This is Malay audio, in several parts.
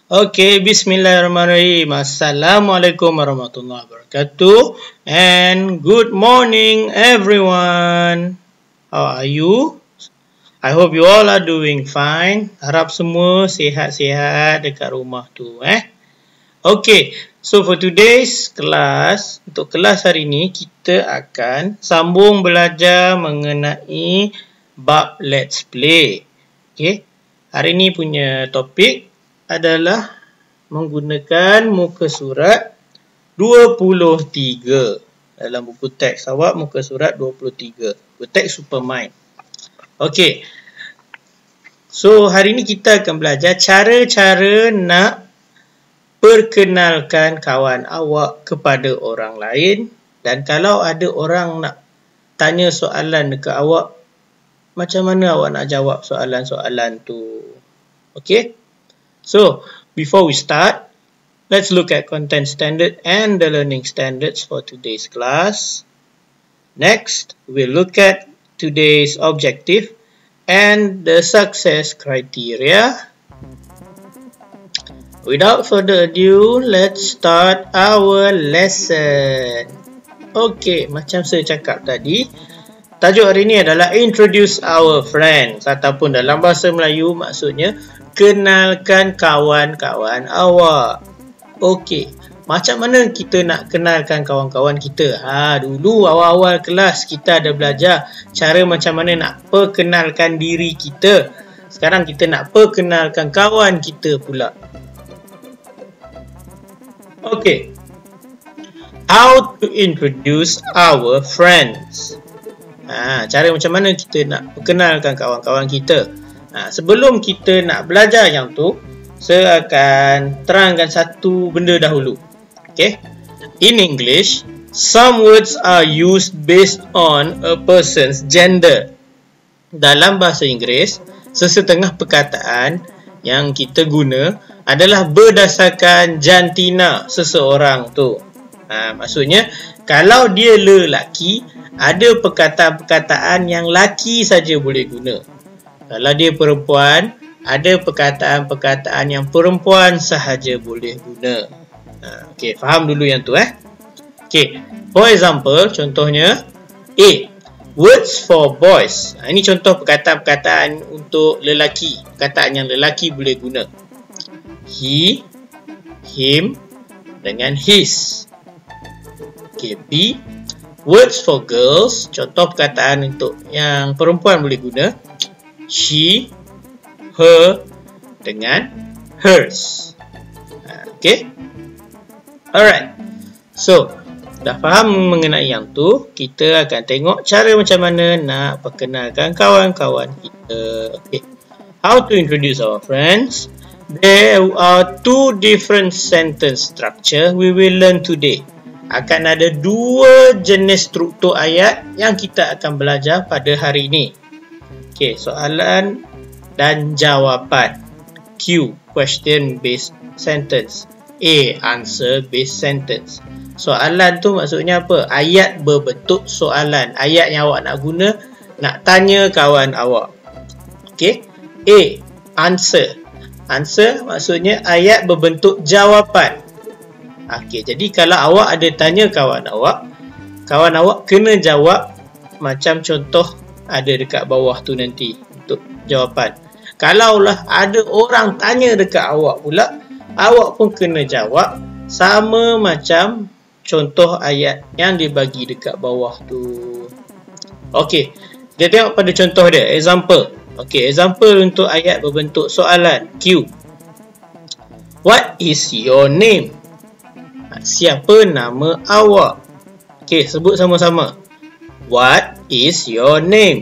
Okay, bismillahirrahmanirrahim. Assalamualaikum warahmatullahi wabarakatuh. And good morning everyone. How are you? I hope you all are doing fine. Harap semua sihat-sihat dekat rumah tu. Okay, so for today's class, untuk kelas hari ni kita akan sambung belajar mengenai bab Let's Play. Okay, hari ni punya topik adalah menggunakan muka surat 23 dalam buku teks awak, muka surat 23, buku teks Supermind. Okey, so hari ni kita akan belajar cara-cara nak perkenalkan kawan awak kepada orang lain, dan kalau ada orang nak tanya soalan dekat awak, macam mana awak nak jawab soalan-soalan tu. Okey, so before we start, let's look at content standard and the learning standards for today's class. Next, we'll look at today's objective and the success criteria. Without further ado, let's start our lesson. Okay, macam saya cakap tadi, tajuk hari ini adalah Introduce Our Friends, ataupun dalam bahasa Melayu maksudnya kenalkan kawan-kawan awak. Okey, macam mana kita nak kenalkan kawan-kawan kita? Dulu awal-awal kelas kita ada belajar cara macam mana nak perkenalkan diri kita. Sekarang kita nak perkenalkan kawan kita pula. Okey, how to introduce our friends. Cara macam mana kita nak perkenalkan kawan-kawan kita. Sebelum kita nak belajar yang tu, saya akan terangkan satu benda dahulu. Okay? In English, some words are used based on a person's gender. Dalam bahasa Inggeris, sesetengah perkataan yang kita guna adalah berdasarkan jantina seseorang tu. Maksudnya, kalau dia lelaki, ada perkataan-perkataan yang laki saja boleh guna. Kalau dia perempuan, ada perkataan-perkataan yang perempuan sahaja boleh guna. Okey, faham dulu yang tu Okey, for example, contohnya A, words for boys. Ini contoh perkataan-perkataan untuk lelaki. Perkataan yang lelaki boleh guna. He, him dengan his. Okey, B, words for girls. Contoh perkataan untuk yang perempuan boleh guna. She, her dengan hers. Okay. Alright. So, dah faham mengenai yang tu, kita akan tengok cara macam mana nak perkenalkan kawan-kawan kita. Okay. How to introduce our friends. There are two different sentence structure we will learn today. Akan ada dua jenis struktur ayat yang kita akan belajar pada hari ini. Okay, soalan dan jawapan. Q, question based sentence. A, answer based sentence. Soalan tu maksudnya apa? Ayat berbentuk soalan. Ayat yang awak nak guna nak tanya kawan awak. Okay. A, answer. Answer maksudnya ayat berbentuk jawapan. Okay, jadi kalau awak ada tanya kawan awak kena jawab macam contoh ada dekat bawah tu nanti untuk jawapan. Kalaulah ada orang tanya dekat awak pula, awak pun kena jawab sama macam contoh ayat yang dibagi dekat bawah tu. Okey, kita tengok pada contoh dia, example. Okey, example untuk ayat berbentuk soalan. Q. What is your name? Siapa nama awak? Okey, sebut sama-sama. What is your name?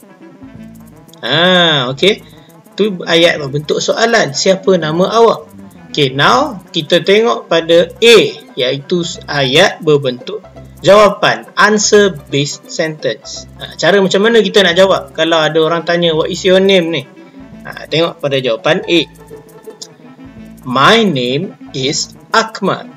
Okey. Tu ayat berbentuk soalan. Siapa nama awak? Okey, now kita tengok pada A, iaitu ayat berbentuk jawapan. Answer based sentence. Cara macam mana kita nak jawab kalau ada orang tanya what is your name ni? Tengok pada jawapan A. My name is Akmal.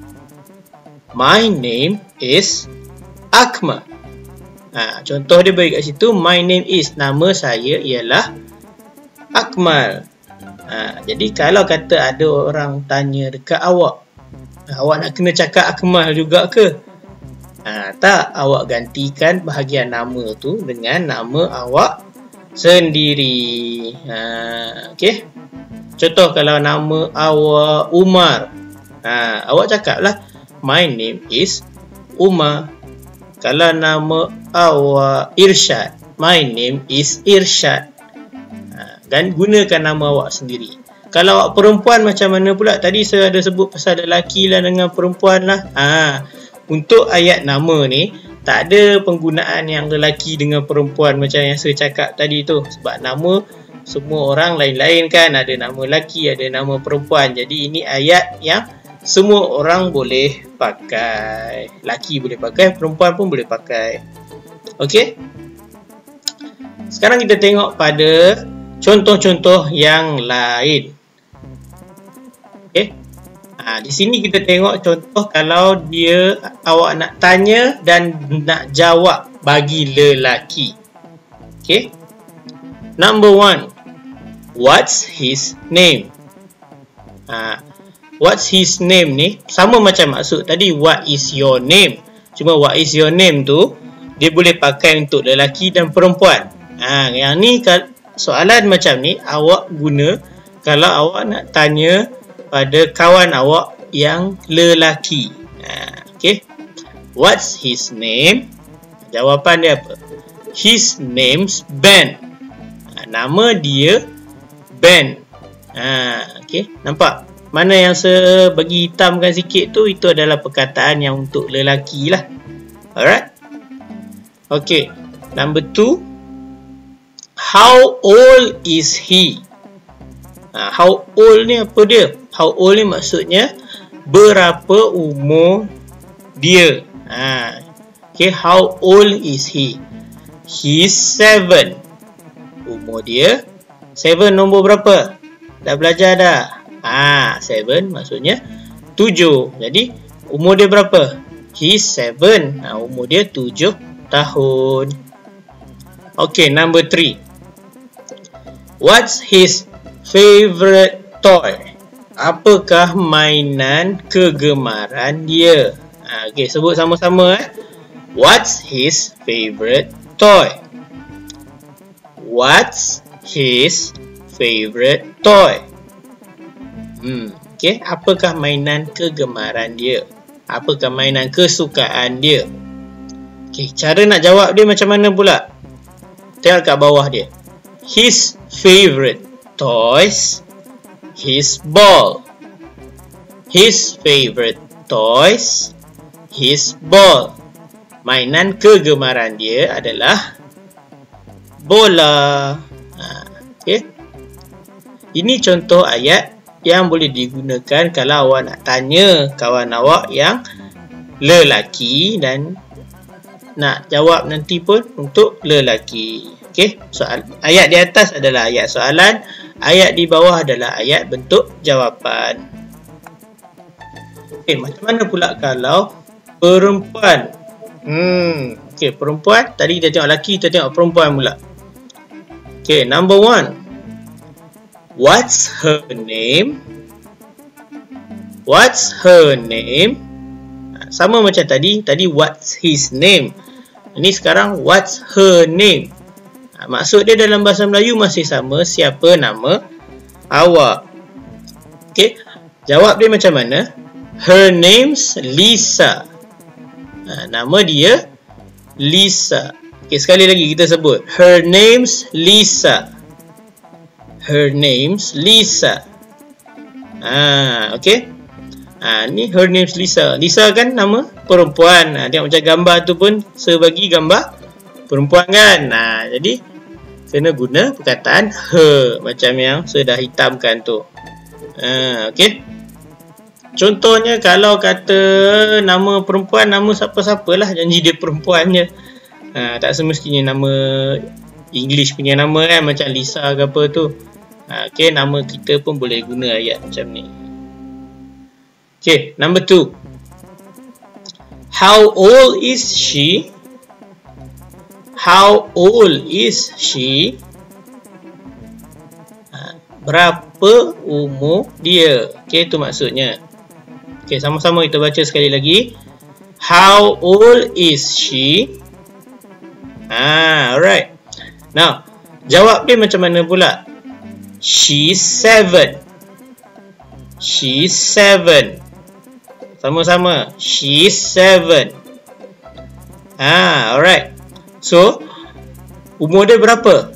My name is Akmal. Contoh dia bagi kat situ, my name is, nama saya ialah Akmal. Jadi kalau kata ada orang tanya dekat awak, awak nak kena cakap Akmal juga ke? Tak, awak gantikan bahagian nama tu dengan nama awak sendiri. Okey. Contoh kalau nama awak Umar, awak cakaplah my name is Umar. Kalau nama awak Irsyad, my name is Irsyad. Dan gunakan nama awak sendiri. Kalau awak perempuan macam mana pula? Tadi saya ada sebut pasal lelaki lah dengan perempuan lah. Untuk ayat nama ni tak ada penggunaan yang lelaki dengan perempuan macam yang saya cakap tadi tu. Sebab nama semua orang lain-lain kan. Ada nama lelaki, ada nama perempuan. Jadi ini ayat yang semua orang boleh pakai. Lelaki boleh pakai, perempuan pun boleh pakai. Okey. Sekarang kita tengok pada contoh-contoh yang lain. Okey. Di sini kita tengok contoh kalau awak nak tanya dan nak jawab bagi lelaki. Okey. Number 1. What's his name? What's his name ni sama macam maksud tadi what is your name. Cuma what is your name tu dia boleh pakai untuk lelaki dan perempuan. Yang ni soalan macam ni awak guna kalau awak nak tanya pada kawan awak yang lelaki. Okay. What's his name? Jawapan dia apa? His name's Ben. Nama dia Ben. Okay. Nampak? Mana yang saya bagi hitamkan sikit tu, itu adalah perkataan yang untuk lelaki lah. Alright. Okay. Number 2. How old is he? How old ni apa dia? How old ni maksudnya berapa umur dia. Okay, how old is he? He's 7. Umur dia 7 nombor berapa? Dah belajar dah? 7 maksudnya 7. Jadi umur dia berapa? He's 7. Umur dia 7 tahun. Okay, number 3. What's his favorite toy? Apakah mainan kegemaran dia? Okay, sebut sama-sama. What's his favorite toy? What's his favorite toy? Okay, apakah mainan kegemaran dia? Apakah mainan kesukaan dia? Okay, cara nak jawab dia macam mana pula? Tengok kat bawah dia. His favorite toys. His ball. His favorite toys. His ball. Mainan kegemaran dia adalah bola. Okay. Ini contoh ayat yang boleh digunakan kalau awak nak tanya kawan awak yang lelaki dan nak jawab nanti pun untuk lelaki. Okay. Ayat di atas adalah ayat soalan. Ayat di bawah adalah ayat bentuk jawapan. Okay, macam mana pula kalau perempuan? Okay, perempuan. Tadi kita tengok lelaki, kita tengok perempuan pula. Okay, number 1. What's her name? What's her name? Sama macam tadi. Tadi what's his name. Ini sekarang what's her name. Maksud dia dalam bahasa Melayu masih sama. Siapa nama awak? Okay. Jawab dia macam mana? Her name's Lisa. Nama dia Lisa. Okay, sekali lagi kita sebut. Her name's Lisa. Her name's Lisa. Okay. Ni her name's Lisa. Lisa kan nama perempuan. Tengok macam gambar tu pun saya bagi gambar perempuan kan. Jadi kena guna perkataan her macam yang saya dah hitamkan tu. Okay. Contohnya kalau kata nama perempuan, nama siapa-siapalah janji dia perempuannya. Tak semestinya nama English punya nama kan, macam Lisa ke apa tu. Okay, nama kita pun boleh guna ayat macam ni. Okay, number 2. How old is she? How old is she? berapa umur dia. Okay, itu maksudnya. Okay, sama-sama kita baca sekali lagi. How old is she? Alright. Now, jawab dia macam mana pula? She's 7. She's 7. Sama-sama. She's 7. Alright. So, umur dia berapa?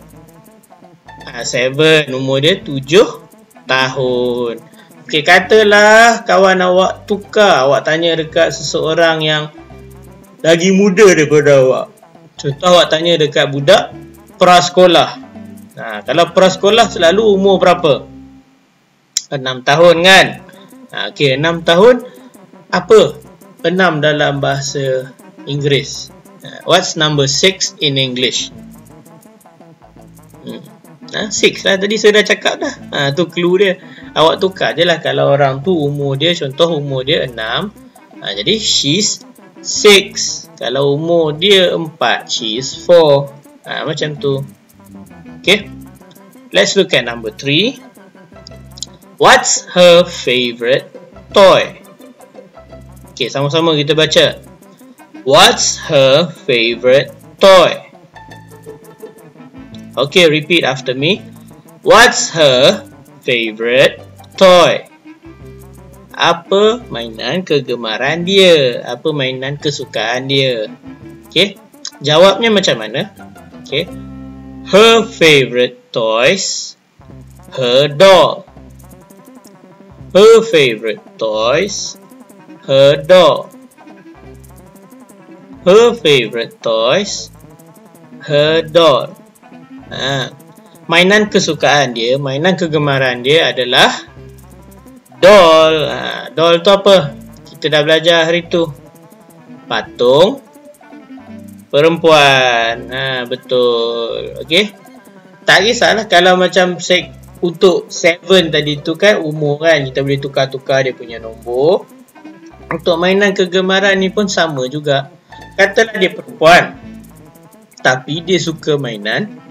7. Umur dia 7 tahun. Okay, katalah kawan awak tukar. Awak tanya dekat seseorang yang lagi muda daripada awak. Contoh awak tanya dekat budak prasekolah. Kalau prasekolah selalu umur berapa? 6 tahun kan? Okay, 6 tahun. Apa 6 dalam bahasa Inggeris? What's number 6 in English? 6 lah, tadi saya dah cakap dah. Tu clue dia. Awak tukar je lah. Kalau orang tu umur dia, contoh umur dia 6, jadi she's 6. Kalau umur dia 4, she's 4. Macam tu. Okay, let's look at number 3. What's her favourite toy? Okay, sama-sama kita baca. What's her favourite toy? Okay, repeat after me. What's her favourite toy? Apa mainan kegemaran dia? Apa mainan kesukaan dia? Okay, jawabnya macam mana? Okay, her favourite toys, her doll. Her favourite toys, her doll. Her favourite toys, her doll. Mainan kesukaan dia, mainan kegemaran dia adalah doll. Doll tu apa? Kita dah belajar hari tu. Patung perempuan. Betul. Okey. Tak kisahlah kalau macam untuk 7 tadi tu kan umur kan, kita boleh tukar-tukar dia punya nombor. Untuk mainan kegemaran ni pun sama juga. Katalah dia perempuan, tapi dia suka mainan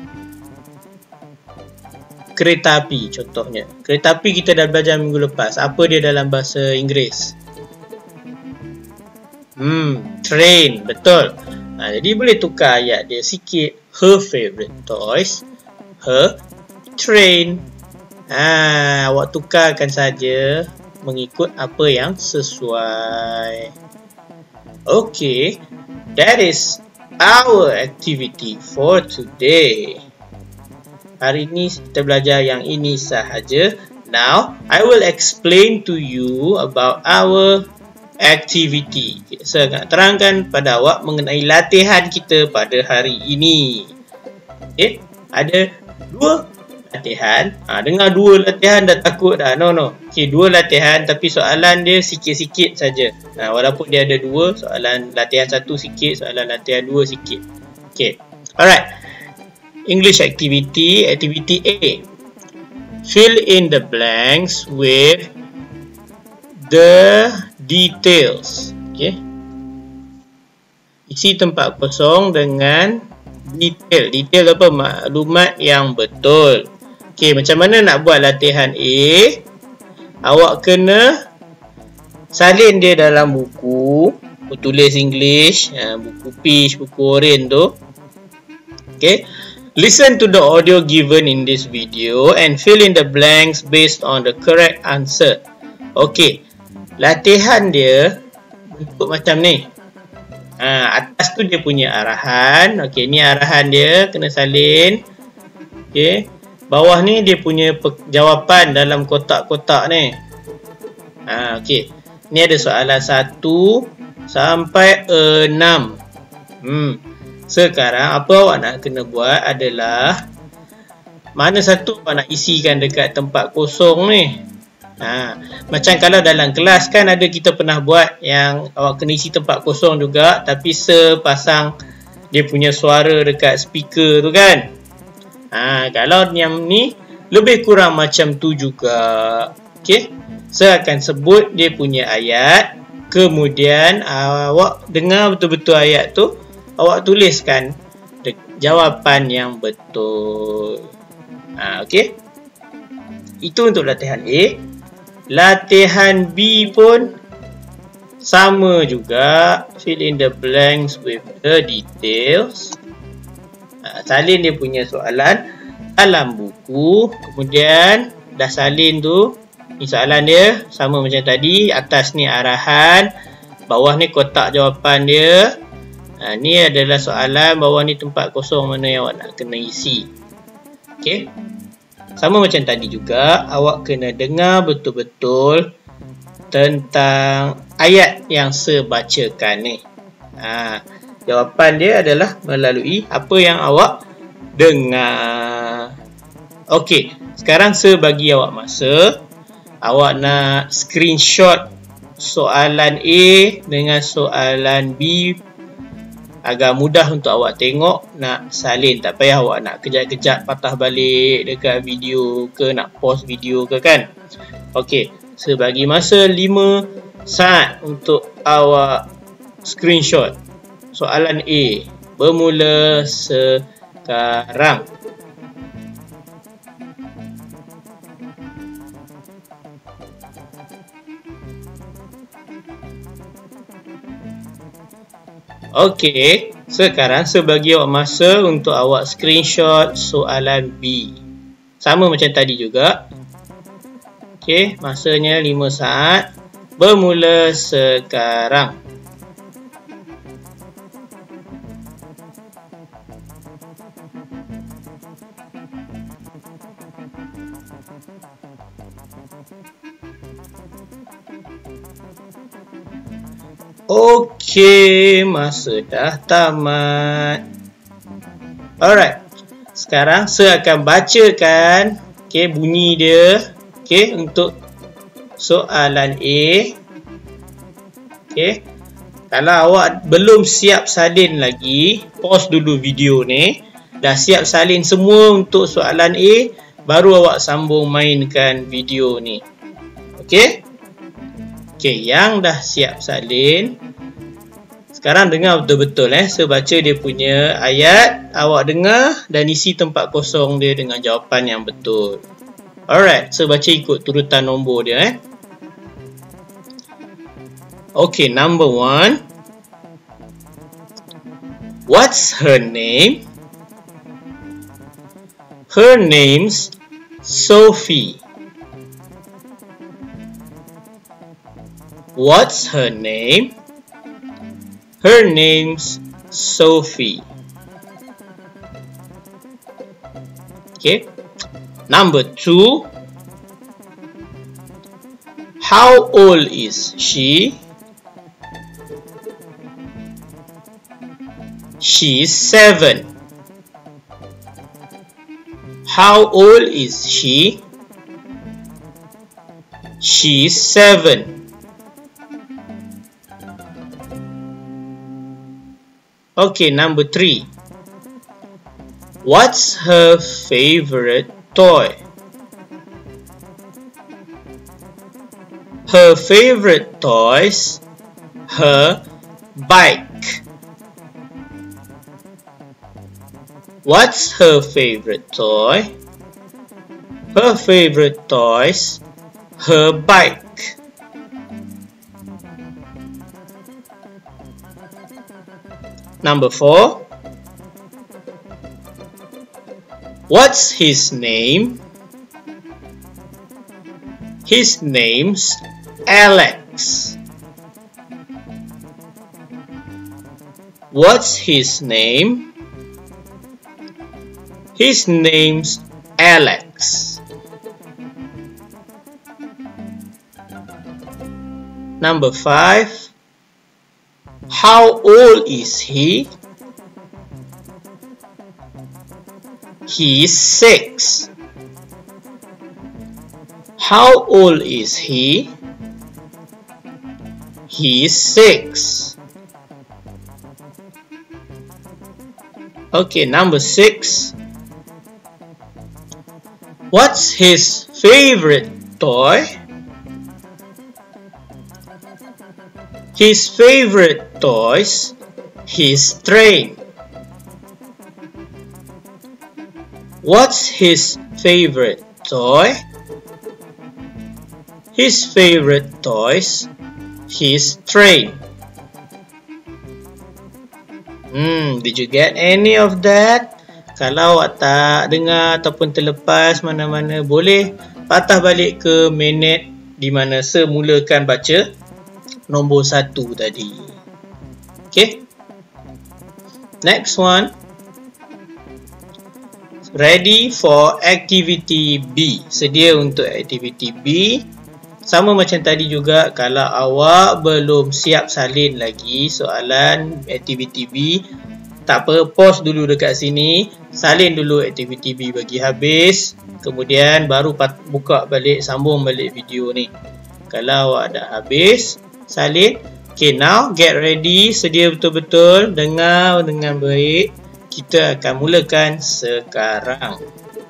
kereta api contohnya. Kereta api kita dah belajar minggu lepas. Apa dia dalam bahasa Inggeris? Train. Betul. Jadi boleh tukar ayat dia sikit. Her favourite toys, her train. Awak tukarkan saja mengikut apa yang sesuai. Okay, that is our activity for today. Hari ini kita belajar yang ini sahaja. Now, I will explain to you about our activity. Saya akan terangkan pada awak mengenai latihan kita pada hari ini. Okay, ada 2 latihan. Dengar 2 latihan dah takut dah. No. Okay, 2 latihan tapi soalan dia sikit-sikit saja. Walaupun dia ada 2, soalan latihan 1 sikit, soalan latihan 2 sikit. Okay, alright. English activity, activity A. Fill in the blanks with the details. Okay. Isi tempat kosong dengan detail. Detail apa? Maklumat yang betul. Okay, macam mana nak buat latihan A? Awak kena salin dia dalam buku tulis English, buku peach, buku orange tu. Okay. Listen to the audio given in this video and fill in the blanks based on the correct answer. Okay, latihan dia bentuk macam ni. Atas tu dia punya arahan. Okay, ni arahan dia, kena salin. Okay, bawah ni dia punya jawapan dalam kotak-kotak ni. Okay, ni ada soalan 1 sampai 6. Sekarang apa awak nak kena buat adalah mana satu awak nak isikan dekat tempat kosong ni. Macam kalau dalam kelas kan ada kita pernah buat yang awak kena isi tempat kosong juga, tapi sepasang dia punya suara dekat speaker tu kan. Kalau yang ni lebih kurang macam tu juga. Okay, saya akan sebut dia punya ayat, kemudian awak dengar betul-betul ayat tu, awak tuliskan jawapan yang betul. Okay. Itu untuk latihan A. Latihan B pun sama juga. Fill in the blanks with the details. Salin dia punya soalan dalam buku. Kemudian dah salin tu, ni soalan dia sama macam tadi. Atas ni arahan, bawah ni kotak jawapan dia. Ni adalah soalan, bawah ni tempat kosong mana yang awak nak kena isi. Okey. Sama macam tadi juga, awak kena dengar betul-betul tentang ayat yang saya bacakan ni. Jawapan dia adalah melalui apa yang awak dengar. Okey, sekarang saya bagi awak masa. Awak nak screenshot soalan A dengan soalan B agar mudah untuk awak tengok, nak salin. Tak payah awak nak kejap-kejap patah balik dekat video ke, nak pause video ke kan. Okey, saya bagi masa 5 saat untuk awak screenshot soalan A. Bermula sekarang. Okey, sekarang saya bagi awak masa untuk awak screenshot soalan B. Sama macam tadi juga. Okey, masanya 5 saat. Bermula sekarang. Okey, masa dah tamat. Alright. Sekarang saya akan bacakan bunyi dia untuk soalan A. Kalau awak belum siap salin lagi, pause dulu video ni. Dah siap salin semua untuk soalan A, baru awak sambung mainkan video ni. Okey, yang dah siap salin, sekarang dengar betul-betul. Saya baca dia punya ayat, awak dengar dan isi tempat kosong dia dengan jawapan yang betul. Alright, saya baca ikut turutan nombor dia. Okay, number 1. What's her name? Her name's Sophie. What's her name? Her name's Sophie. Okay. Number 2. How old is she? She's 7. How old is she? She's 7. Okay, number 3. What's her favorite toy? Her favorite toys, her bike. What's her favorite toy? Her favorite toys, her bike. Number 4. What's his name? His name's Alex. What's his name? His name's Alex. Number 5. How old is he? He's 6. How old is he? He's 6. Okay, number 6. What's his favorite toy? His favorite toys, his train. What's his favorite toy? His favorite toys, his train. Did you get any of that? Kalau awak tak dengar ataupun terlepas mana-mana, boleh patah balik ke minit di mana semulakan baca nombor 1 tadi. Okay. Next one. Ready for activity B. Sedia untuk activity B. Sama macam tadi juga, kalau awak belum siap salin lagi soalan aktiviti B, tak apa, pause dulu dekat sini, salin dulu aktiviti B bagi habis, kemudian baru buka balik, sambung balik video ni. Kalau awak dah habis salin, okay, now get ready, sedia betul-betul, dengar dengan baik. Kita akan mulakan sekarang.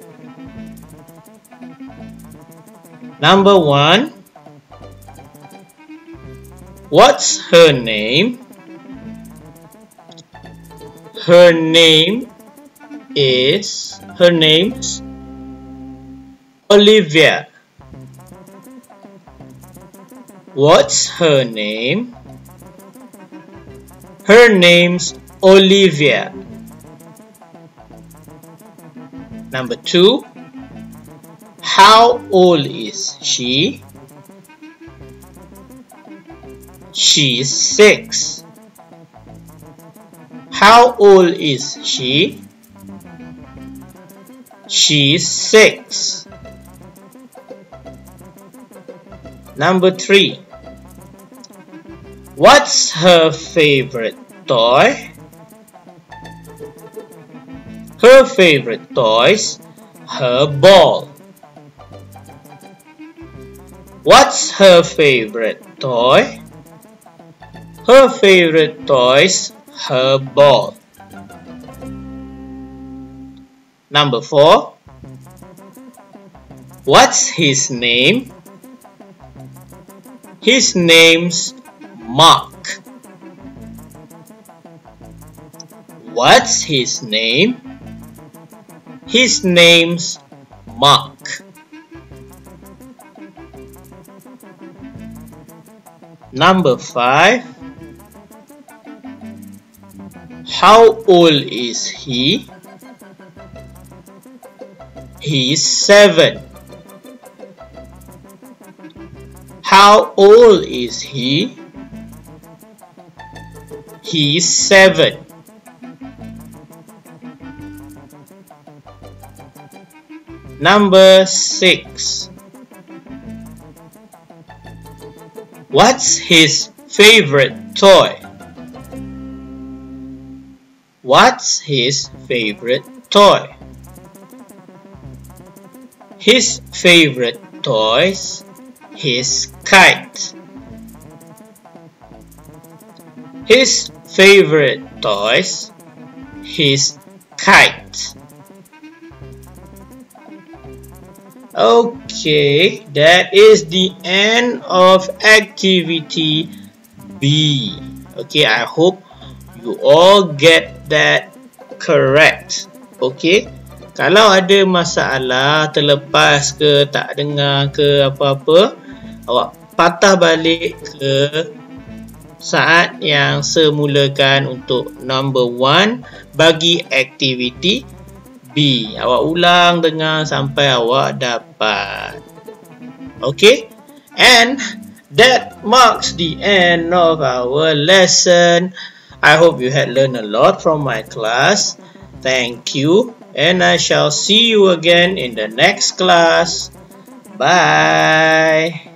Number 1. What's her name? Her name's Olivia. What's her name? Her name's Olivia. Number 2. How old is she? She's 6. How old is she? She's 6. Number 3. What's her favorite toy? Her favorite toy's her ball. What's her favorite toy? Her favorite toy's her ball. Number 4. What's his name? His name's Mark. What's his name? His name's Mark. Number 5. How old is he? He's 7. How old is he? He's 7. Number 6. What's his favorite toy? What's his favorite toy? His favorite toy's his kite. His favorite toy's his kite. Okay, that is the end of activity B. Okay, I hope you all get that correct. Okay, kalau ada masalah terlepas ke, tak dengar ke apa-apa, awak patah balik ke saat yang semulakan untuk number 1 bagi aktiviti B. Awak ulang dengar sampai awak dapat. Okay, and that marks the end of our lesson. I hope you had learned a lot from my class. Thank you, and I shall see you again in the next class. Bye.